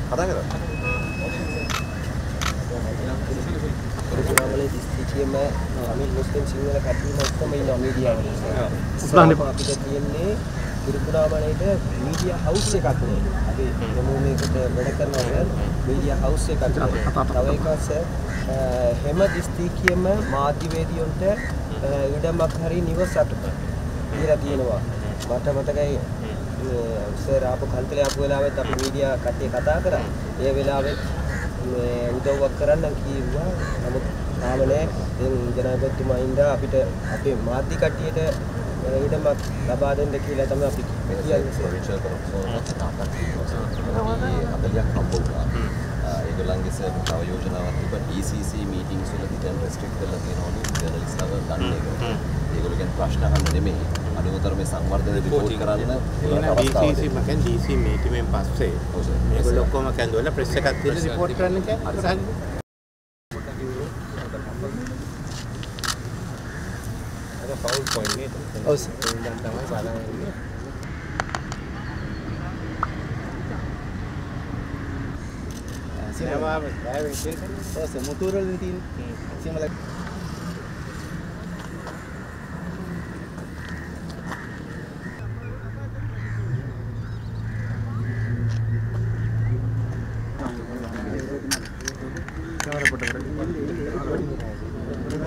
කතා කරා. පුරාමලේ දිස්ත්‍රික්කයේම අනිත් මුස්ලිම් සිංහල කට්ටියම ඔක්කොම ඉන්නවා මීඩියා වල. අපිට තියෙන්නේ පුරාමලේට මීඩියා හවුස් එකක් නේ. අපි යමුනේකට වැඩ කරනවා මීඩියා හවුස් එකක්. තව එකක් හැම දිස්ත්‍රික්කයේම මාධ්‍යවේදියන්ට ඉඩමක් හරි නිවසක් දීලා තියෙනවා. මට මතකයි සර් ආපු කන්තලේ ආපු වෙලාවෙත් අපි මීඩියා කට්ටිය කතා කරා. ඒ වෙලාවෙත් උදව්වක් කරන්න කිව්වා. නමුත් තාම නෑ. දැන් ජනාධිපතිතුමා ඉඳලා අපිට අපේ මාධ්‍ය කට්ටියට ඉඩමක් ලබා දෙන්න කියලා තමයි අපි කියන්නේ. ප්‍රොවින්ෂල් කරපුවා ඒගොල්ලන්ගේ සර් තව යෝජනාවක් තිබ්බා DCC මීටින්ග්ස් වලදී දැන් රෙස්ට්‍රික්ට් කරලා තියෙනවලු ජර්නලිස්ට්ලාව ගන්න එක. ඒගොල්ලෝ කියන්නේ ප්‍රශ්න අහන්න නෙමෙයි. අනුතර මේ සංවර්ධන රිපෝට් කරන්න DCC මකන් DC මීටින්ගෙන් පස්සේ මේගොල්ලෝ ඔක්කොම කැඳවලා ප්‍රෙස් එකක් දීලා රිපෝට් කරන්න කියලා. පවුල් පොයින්ට් නේද? ඔව් සර්. දැන් තමයි බලන්නේ. සිනමාව බෑවෙන් කියන්නේ. ඔව් සර් මුතුරවලින් තියෙන සිනමල